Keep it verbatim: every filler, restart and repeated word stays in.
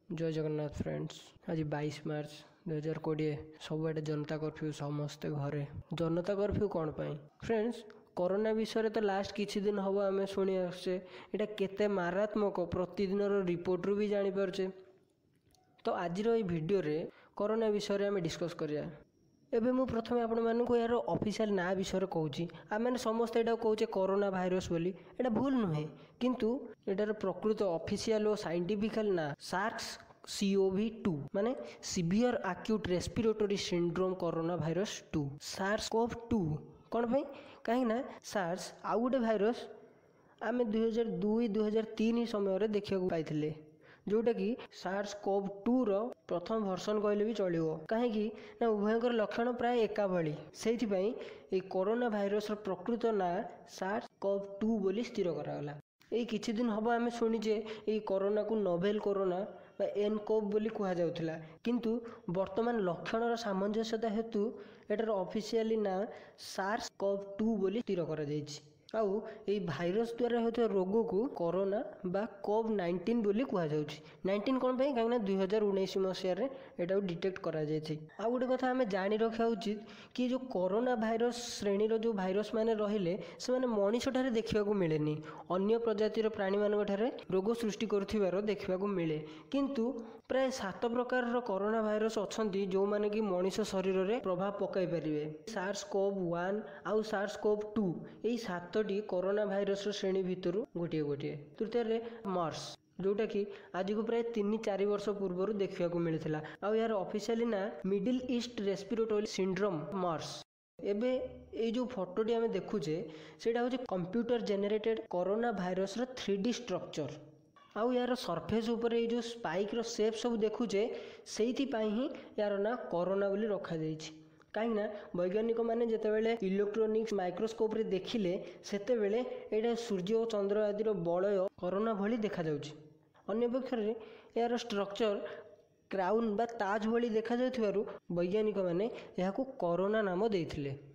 जय जगन्नाथ फ्रेंड्स। आज बाईस मार्च दुई हजार कोड़े सबुआडे जनता कर्फ्यू समस्ते घरे। जनता कर्फ्यू कौन पाई फ्रेंड्स? कोरोना विषय तो लास्ट किछि दिन हम आम शुणी आसचे एटा केते मारात्मक प्रतिदिन रिपोर्ट रू भी जानी पारछे। तो आज भिडियो रे कोरोना विषय आम डिस्कस करिया। एबे मु प्रथमे आपण मानकु यार ऑफिशियल ना विषय कहूची। आम मैंने समस्ते एटा कहूचे कोरोना भाइरस बोली, एटा भूल नुहे किंतु एटार प्रकृत ऑफिशियल और साइंटिफिकल ना SARS C O V two माने severe acute respiratory syndrome corona virus two SARS CoV two कौन भाई कहीं ना सार्स आउ गोटे भाइरस आम दुई हजार दुई दुई हजार तीन समय देखा पाई जोटा कि सार्स कोव टू रो प्रथम भर्सन कहले भी चलियो। कहीं ना उभयंकर लक्षण प्राय एका भली से कोरोना भाइरस प्रकृत ना सार्स कोव टू बोली स्थिर करागला। यही किछि दिन हम आम शुणीचे ये कोरोना को नोवेल कोरोना बा एन कोव बोली कहा जाउथिला, किंतु वर्तमान लक्षणर सामंजस्यता हेतु एटार ऑफिशियली ना सार्स कोव टू बोली स्थिर करा जायछि। आउ ये भाइरस द्वारा होता रोग को कोरोना बा कोव नाइंटीन बोली कहा जाउछि। नाइंटीन कौन पे कहीं दुई हजार उन्नीस मसीह एटा डिटेक्ट करा जायछि। आ गोटे कथा आम जानी रखा उचित कि जो कोरोना भाइरस श्रेणी रो जो भाइरस माने रहिले से माने मनीष ठारे देखा मिलेनी, अन्य प्रजातिर प्राणी मान ठारे रोग सृष्टि करुथिबार देखा मिले, किंतु प्राय सात प्रकार कोरोना भाइरस अछंती जो माने कि मनीष शरीर रे प्रभाव पकाई परिवे। सार्स कोव वन आउ सार्स कोव टू एई सात कोरोना भाइरस श्रेणी भितर गोटे गोटे। तृतीय मार्स जोटा कि आज को प्राय तीन चार वर्ष पूर्व देखा मिलता। आउ यार ऑफिशियली ना Middle East respiratory syndrome MERS. एबे ये जो फोटोटी आम देखुचे सेटा होचे कंप्यूटर जेनेरेटेड कोरोना भाइरस रो थ्री डी स्ट्रक्चर। आउ यार सरफेस ऊपर ये जो स्पाइक रो शेप सब देखुचे सेइथि पाई ही यार ना कोरोना बोली रखा जायछि। कहीं वैज्ञानिक मैंने जितेबाला इलेक्ट्रोनिक्स माइक्रोस्कोप रे देखिले सेतेबेले एटा सूर्य और चंद्र आदि बलय कोरोना भली देखा जाउछि। अन्य पक्ष रे यार स्ट्रक्चर क्राउन बा ताज भली देखा जाउथिबारु वैज्ञानिक मैंने यहाकू कोरोना नाम देइथिले।